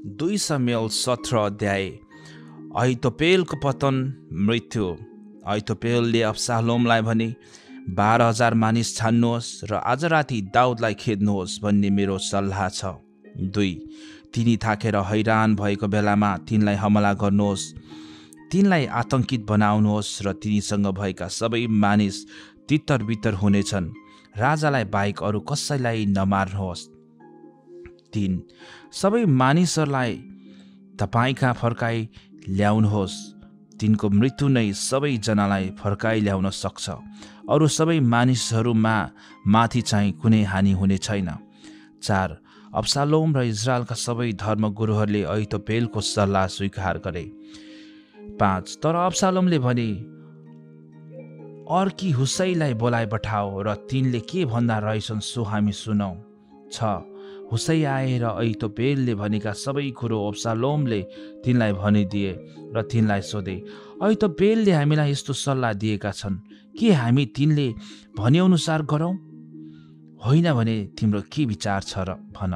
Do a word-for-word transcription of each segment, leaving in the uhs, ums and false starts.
दुई समेल सत्र अध्याय। अहितोपेलको पतन मृत्यु। अहितोपेलले अब्सालोमलाई भने, बाह्र हजार मानिस छान्नुहोस् र आज राति दाउदलाई खेद्नुहोस् भन्ने मेरो सल्लाह छ। दुई, तिनी थाकेर हैरान भएको बेलामा तिनलाई हमला गर्नुहोस्, तिनलाई आतंकित बनाउनुहोस् र तिनीसँग भएका सबै मानिस तितर बितर हुनेछन्। राजालाई बाहेक अरू कसैलाई नमार्नुहोस्। तीन, सबै मानिसहरूलाई तपाईँका फर्काइ ल्याउनुहोस्, तिनको मृत्यु नै सबैजनालाई फर्काइ ल्याउन सक्छ। अरू सबै मानिसहरूमा माथि चाहिँ कुनै हानि हुने छैन। चार, अब्सालोम र इजरायलका सबै धर्मगुरुहरूले अहितोपेलको सल्लाह स्वीकार गरे। पाँच, तर अब्सालोमले भने, अर्की हुसैलाई बोलाइ पठाओ र तिनले के भन्दा रहेछन् सो हामी सुनौ। छ, हुसै आए र अहितोपेलले भनेका सबै कुरो अब्सालोमले तिनलाई भनिदिए र तिनलाई सोधे, अहितोपेलले हामीलाई यस्तो सल्लाह दिएका छन्, के हामी तिनले भनेअनुसार गरौँ? होइन भने तिम्रो के विचार छ र भन।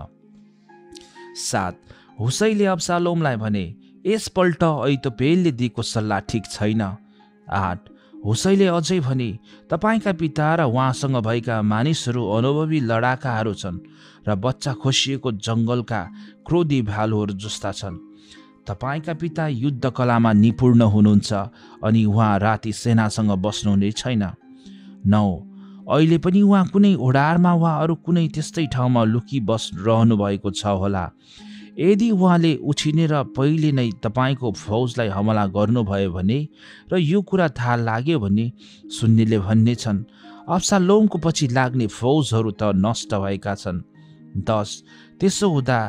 सात, हुसैले अब्सालोमलाई भने, यसपल्ट अहितोपेलले दिएको सल्लाह ठिक छैन। आठ, हुसैले अझै भने, तपाईँका पिता र उहाँसँग भएका मानिसहरू अनुभवी लडाकाहरू छन् र बच्चा खोसिएको जङ्गलका क्रोधी भालुहरू जस्ता छन्। तपाईँका पिता युद्ध कलामा निपुण हुनुहुन्छ अनि उहाँ राति सेनासँग बस्नुहुने छैन। नौ, अहिले पनि उहाँ कुनै ओडारमा वा अरू कुनै त्यस्तै ठाउँमा लुकी बस रहनु भएको छ होला। यदि उहाँले उछिनेर पहिले नै तपाईँको फौजलाई हमला गर्नुभयो भने र यो कुरा थाहा लाग्यो भने सुन्नेले भन्ने छन्, अब्सालोमको पछि लाग्ने फौजहरू त नष्ट भएका छन्। दस, त्यसो हुँदा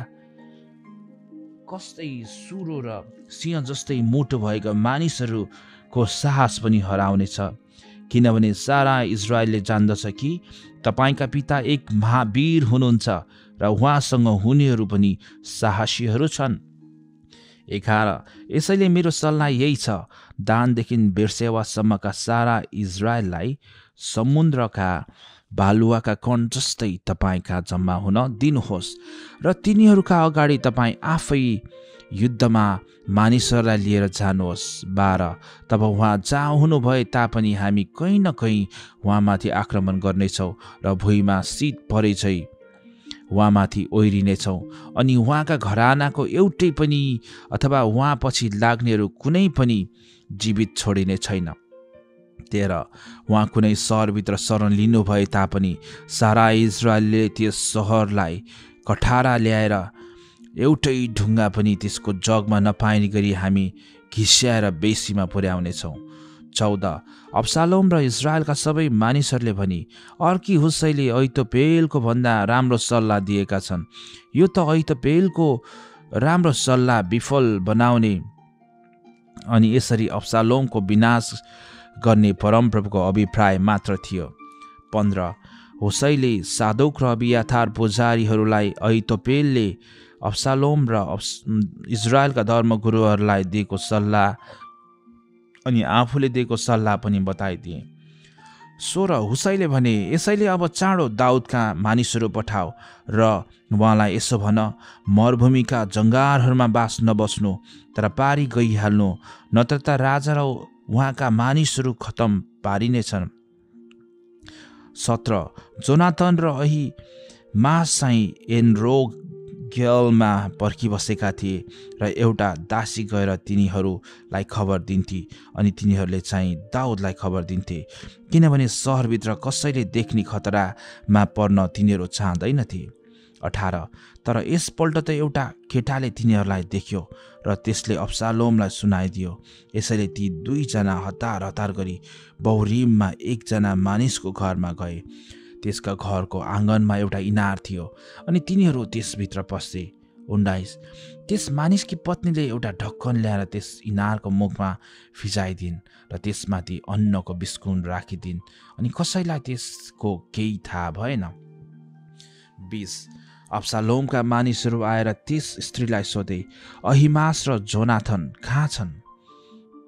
कस्तै सुरो र सिंह जस्तै मोटो भएका मानिसहरूको साहस पनि हराउनेछ, किनभने सारा इजरायलले जान्दछ कि तपाईँका पिता एक महावीर हुनुहुन्छ र उहाँसँग हुनेहरू पनि साहसीहरू छन्। एघार, यसैले मेरो सल्लाह यही छ, दानदेखि बेर्सेवासम्मका सारा इजरायललाई समुद्रका बालुवाका कण जस्तै तपाईँका जम्मा हुन दिनुहोस् र तिनीहरूका अगाडि तपाईँ आफै युद्धमा मानिसहरूलाई लिएर जानुहोस्। बाह्र, तब उहाँ जहाँ हुनुभए तापनि हामी कहीँ न कहीँ उहाँमाथि आक्रमण गर्नेछौँ र भुइँमा शीत परेझै उहाँमाथि ओहिरिनेछौँ अनि उहाँका घरानाको एउटै पनि अथवा उहाँ पछि लाग्नेहरू कुनै पनि जीवित छोडिने छैन। तेह्र, उहाँ कुनै सहरभित्र शरण लिनुभए तापनि सारा इजरायलले त्यस सहरलाई कठारा ल्याएर एउटै ढुङ्गा पनि त्यसको जगमा नपाइने गरी हामी घिस्याएर बेसीमा पुर्याउनेछौँ। चौध, अब्सालोम र इजरायलका सबै मानिसहरूले भने, अर्की हुसैले अहितोपेलको भन्दा राम्रो सल्लाह दिएका छन्। यो त अहितोपेलको राम्रो सल्लाह विफल बनाउने अनि यसरी अब्सालोमको विनाश गर्ने परमप्रभुको अभिप्राय मात्र थियो। पन्ध्र, हुसैले सादोक र अबियाथार पुजारीहरूलाई अहितोपेलले अब्सालोम र इजरायलका धर्मगुरुहरूलाई दिएको सल्लाह अनि आफूले दिएको सल्लाह पनि बताइदिए। सोह्र, हुसैले भने, यसैले अब चाँडो दाउदका मानिसहरू पठाओ र उहाँलाई यसो भन, मरुभूमिका जङ्गारहरूमा बास नबस्नु तर पारी गइहाल्नु, नत्र त राजा र उहाँका मानिसहरू खतम पारिनेछन्। सत्र, जोनाथन र अहि मास चाहिँ एनरोगेलमा पर्खिबसेका थिए र एउटा दासी गएर तिनीहरूलाई खबर दिन्थे अनि तिनीहरूले चाहिँ दाउदलाई खबर दिन्थे, किनभने सहरभित्र कसैले देख्ने खतरामा पर्न तिनीहरू चाहँदैनथे। अठार, तर यसपल्ट त एउटा केटाले तिनीहरूलाई देख्यो र त्यसले अब्सालोमलाई सुनाइदियो। यसैले ती दुईजना हतार हतार गरी बहुरिममा एकजना मानिसको घरमा गए। त्यसका घरको आँगनमा एउटा इनार थियो अनि तिनीहरू त्यसभित्र पसे। उन्नाइस, त्यस मानिसकी पत्नीले एउटा ढक्कन ल्याएर त्यस इनारको मुखमा फिजाइदिन् र त्यसमाथि अन्नको बिस्कुन राखिदिन् अनि कसैलाई त्यसको केही थाहा भएन। बिस, अब्सालोमका मानिसहरू आएर त्यस स्त्रीलाई सोधे, अहिमास र जोनाथन कहाँ छन्?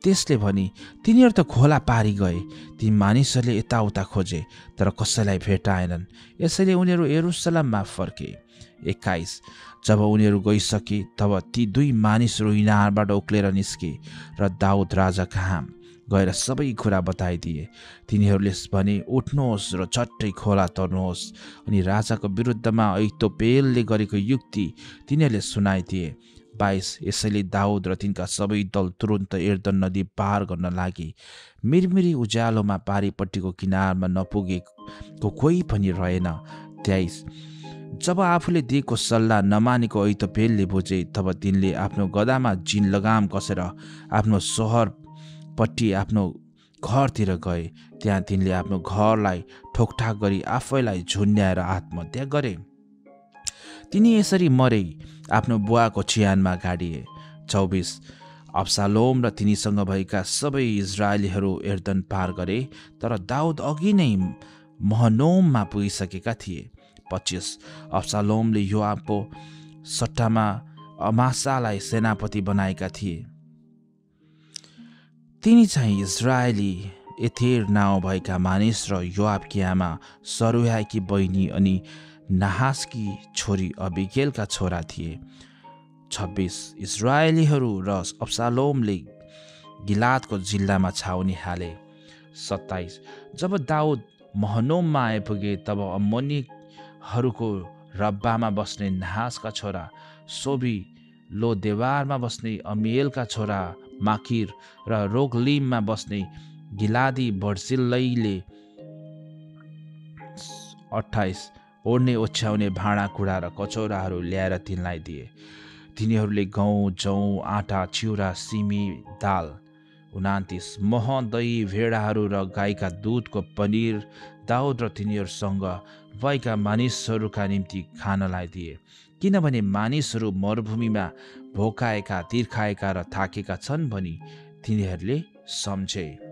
त्यसले भने, तिनीहरू त खोला पारी गए। ती मानिसहरूले यताउता खोजे तर कसैलाई भेटाएनन्। यसैले उनीहरू यरुसलेममा फर्के। एक्काइस जब उनीहरू गइसके तब ती दुई मानिसहरू इनारबाट उक्लेर निस्के र दाउद राजा कहाँ गएर सबै कुरा बताइदिए। तिनीहरूले भने, उठ्नुहोस् र झट्टै खोला तर्नुहोस्। अनि राजाको विरुद्धमा अहितोपेलले गरेको युक्ति तिनीहरूले सुनाइदिए। बाइस यसैले दाउद र तिनका सबै दल तुरुन्त यर्दन नदी पार गर्न लागे। मिरमिरी उज्यालोमा पारिपट्टिको किनारमा नपुगेको कोही पनि रहेन। तेइस जब आफूले दिएको सल्लाह नमानेको अहितोपेलले बुझे तब तिनले आफ्नो गदामा जिन लगाम कसेर आफ्नो सहरपट्टि आफ्नो घरतिर गए। त्यहाँ तिनले आफ्नो घरलाई ठोकठाक गरी आफैलाई झुन्ड्याएर आत्महत्या गरे। तिनी यसरी मरे, आफ्नो बुवाको चिहानमा गाडिए। चौबिस अब्सालोम र तिनीसँग भएका सबै इजरायलीहरू यर्दन पार गरे, तर दाउद अघि नै महनोममा पुगिसकेका थिए। पच्चिस अब्सालोमले योआबको सट्टामा अमासालाई सेनापति बनाएका थिए। तिनी चाहिँ इजरायली एथेर नाउँ भएका मानिस र योआबकी आमा सरुयाकी बहिनी अनि नाहासकी छोरी अबिगेलका छोरा थिए। छब्बिस इजरायलीहरू र अब्सालोमले गिलादको जिल्लामा छाउनी हाले। सत्ताइस जब दाउद महनोममा आइपुगे तब अम्मोनीहरूको रब्बामा बस्ने नाहासका छोरा सोबी, लो देवारमा बस्ने अमिएलका छोरा माकिर र रोगलिममा बस्ने गिलादी बर्जिल्लैले अट्ठाइस ओड्ने ओछ्याउने भाँडाकुँडा र कचौराहरू ल्याएर तिनलाई दिए। तिनीहरूले गहुँ, जौँ, आँटा, चिउरा, सिमी, दाल। उनातिस मह, दही, भेडाहरू र गाईका दुधको पनिर दाउद र तिनीहरूसँग भएका मानिसहरूका निम्ति खानलाई दिए, किनभने मानिसहरू मरुभूमिमा भोकाएका, तिर्खाएका र थाकेका छन् भनी तिनीहरूले सम्झे।